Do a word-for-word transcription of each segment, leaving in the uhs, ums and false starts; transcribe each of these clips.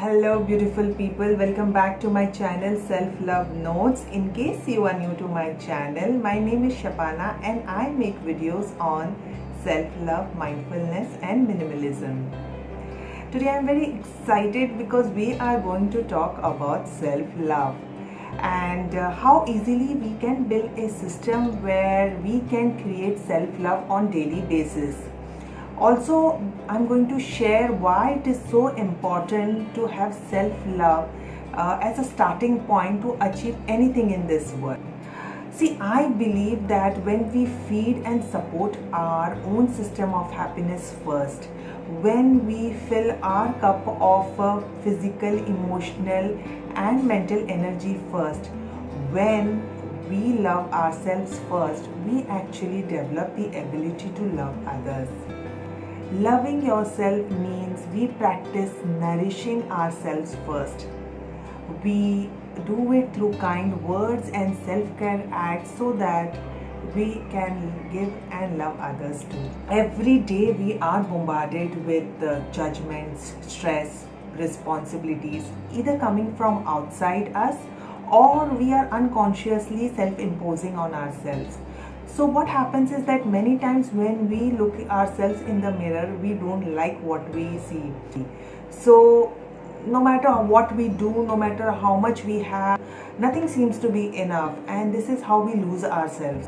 Hello beautiful people, welcome back to my channel Self Love Notes. In case you are new to my channel, my name is Shapana and I make videos on self-love, mindfulness and minimalism. Today I am very excited because we are going to talk about self-love and uh, how easily we can build a system where we can create self-love on daily basis. Also, I'm going to share why it is so important to have self-love uh, as a starting point to achieve anything in this world. See, I believe that when we feed and support our own system of happiness first, when we fill our cup of uh, physical, emotional and mental energy first, when we love ourselves first, we actually develop the ability to love others. Loving yourself means we practice nourishing ourselves first. We do it through kind words and self-care acts so that we can give and love others too. Every day we are bombarded with uh, judgments, stress, responsibilities, either coming from outside us or we are unconsciously self-imposing on ourselves. So what happens is that many times when we look at ourselves in the mirror, we don't like what we see. So no matter what we do, no matter how much we have, nothing seems to be enough, and this is how we lose ourselves.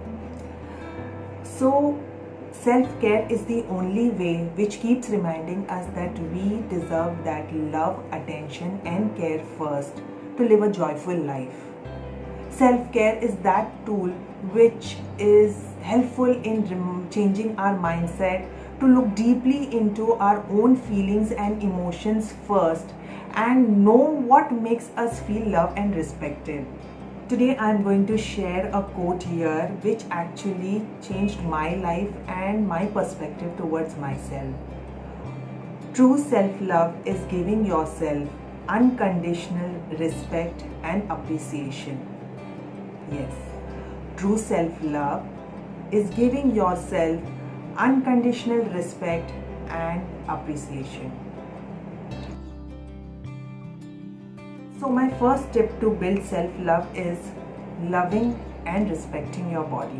So self-care is the only way which keeps reminding us that we deserve that love, attention and care first to live a joyful life. Self-care is that tool which is helpful in changing our mindset to look deeply into our own feelings and emotions first and know what makes us feel loved and respected. Today I am going to share a quote here which actually changed my life and my perspective towards myself. True self-love is giving yourself unconditional respect and appreciation. Yes, true self-love is giving yourself unconditional respect and appreciation. So my first tip to build self-love is loving and respecting your body.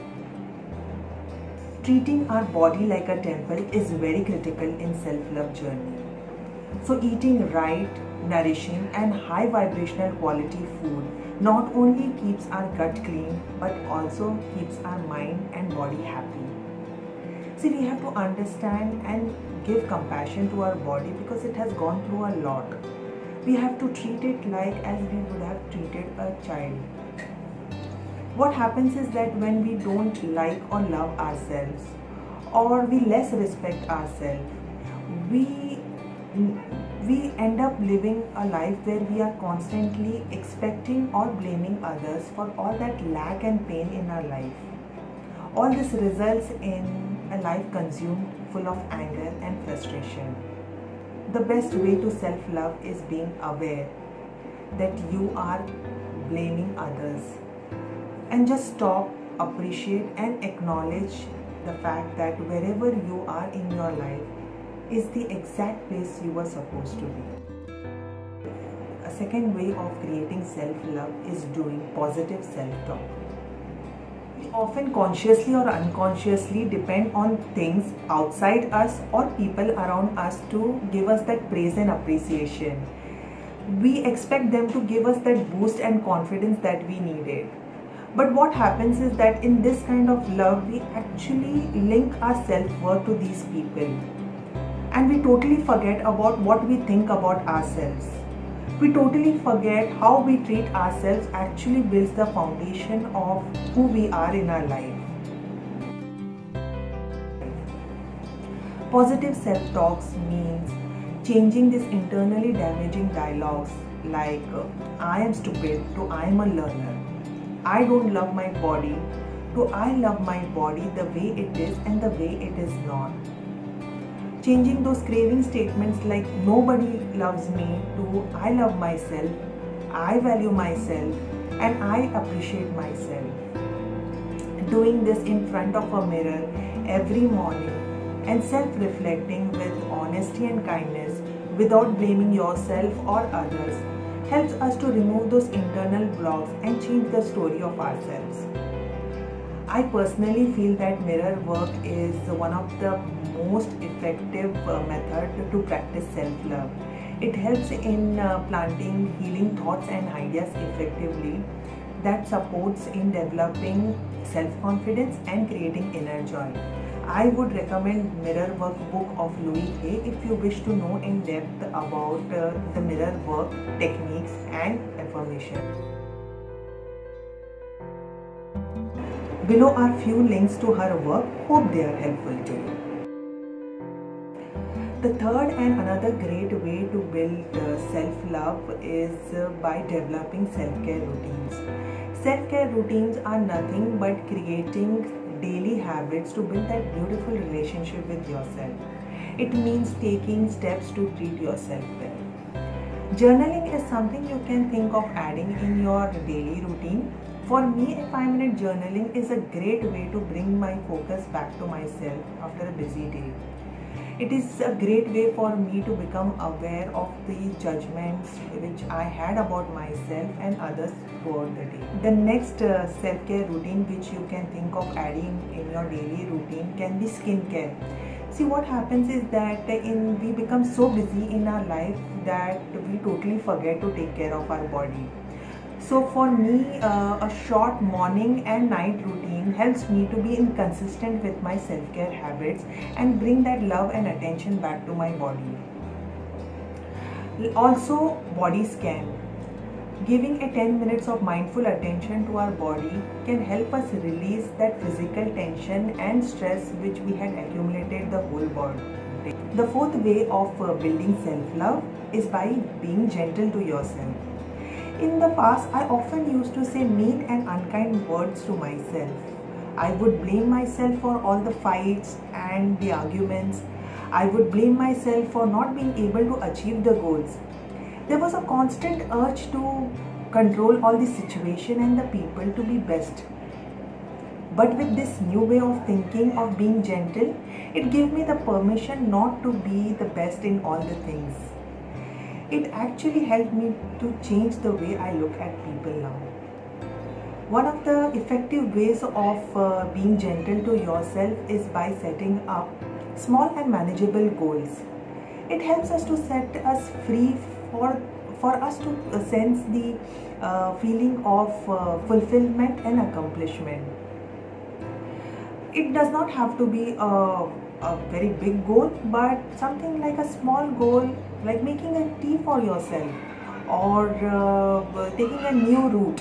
Treating our body like a temple is very critical in self-love journey. So eating right, nourishing and high vibrational quality food not only keeps our gut clean but also keeps our mind and body happy. See, we have to understand and give compassion to our body because it has gone through a lot. We have to treat it like as we would have treated a child. What happens is that when we don't like or love ourselves or we less respect ourselves, we we end up living a life where we are constantly expecting or blaming others for all that lack and pain in our life. All this results in a life consumed full of anger and frustration. The best way to self-love is being aware that you are blaming others and just stop, appreciate and acknowledge the fact that wherever you are in your life is the exact place you were supposed to be. A second way of creating self-love is doing positive self-talk. We often consciously or unconsciously depend on things outside us or people around us to give us that praise and appreciation. We expect them to give us that boost and confidence that we needed. But what happens is that in this kind of love, we actually link our self-worth to these people. And we totally forget about what we think about ourselves. We totally forget how we treat ourselves actually builds the foundation of who we are in our life. Positive self-talks means changing these internally damaging dialogues like I am stupid to I am a learner. I don't love my body to I love my body the way it is and the way it is not. Changing those craving statements like nobody loves me to I love myself, I value myself and I appreciate myself. Doing this in front of a mirror every morning and self-reflecting with honesty and kindness without blaming yourself or others helps us to remove those internal blocks and change the story of ourselves. I personally feel that mirror work is one of the most effective uh, method to practice self-love. It helps in uh, planting healing thoughts and ideas effectively, that supports in developing self-confidence and creating inner joy. I would recommend Mirror Work book of Louise Hay if you wish to know in depth about uh, the mirror work techniques and affirmation. Below are few links to her work. Hope they are helpful to you. The third and another great way to build uh, self-love is uh, by developing self-care routines. Self-care routines are nothing but creating daily habits to build that beautiful relationship with yourself. It means taking steps to treat yourself well. Journaling is something you can think of adding in your daily routine. For me, a five minute journaling is a great way to bring my focus back to myself after a busy day. It is a great way for me to become aware of the judgments which I had about myself and others throughout the day. The next uh, self-care routine which you can think of adding in your daily routine can be skincare. See, what happens is that in we become so busy in our life that we totally forget to take care of our body. So for me, uh, a short morning and night routine helps me to be inconsistent with my self-care habits and bring that love and attention back to my body. Also, body scan. Giving a ten minutes of mindful attention to our body can help us release that physical tension and stress which we had accumulated the whole body. The fourth way of uh, building self-love is by being gentle to yourself. In the past, I often used to say mean and unkind words to myself. I would blame myself for all the fights and the arguments. I would blame myself for not being able to achieve the goals. There was a constant urge to control all the situation and the people to be best. But with this new way of thinking of being gentle, it gave me the permission not to be the best in all the things. It actually helped me to change the way I look at people now. One of the effective ways of uh, being gentle to yourself is by setting up small and manageable goals. It helps us to set us free for, for us to sense the uh, feeling of uh, fulfillment and accomplishment. It does not have to be a, a very big goal, but something like a small goal, like making a tea for yourself or uh, taking a new route.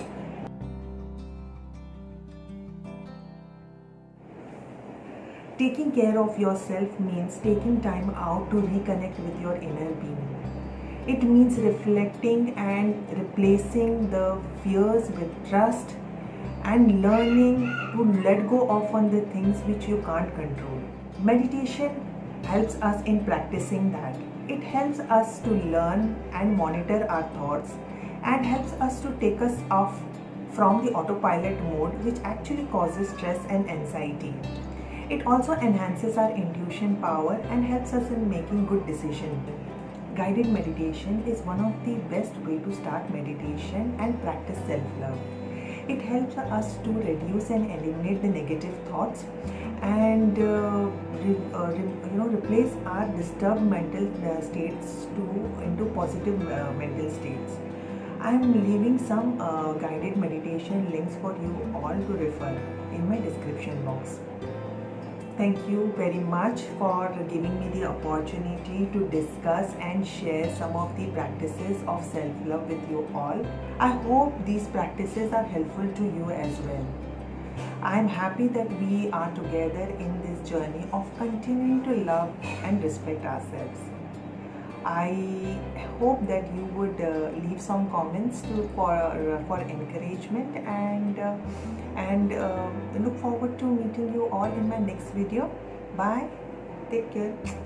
Taking care of yourself means taking time out to reconnect with your inner being. It means reflecting and replacing the fears with trust and learning to let go of on the things which you can't control. Meditation helps us in practicing that. It helps us to learn and monitor our thoughts and helps us to take us off from the autopilot mode, which actually causes stress and anxiety. It also enhances our intuition power and helps us in making good decisions. Guided meditation is one of the best way to start meditation and practice self-love. It helps us to reduce and eliminate the negative thoughts and uh, re, uh, re, you know replace our disturbed mental uh, states to into positive uh, mental states. I am leaving some uh, guided meditation links for you all to refer in my description box. Thank you very much for giving me the opportunity to discuss and share some of the practices of self-love with you all. I hope these practices are helpful to you as well. I am happy that we are together in this journey of continuing to love and respect ourselves. I hope that you would uh, leave some comments to, for, uh, for encouragement and, uh, and uh, look forward to meeting you all in my next video. Bye. Take care.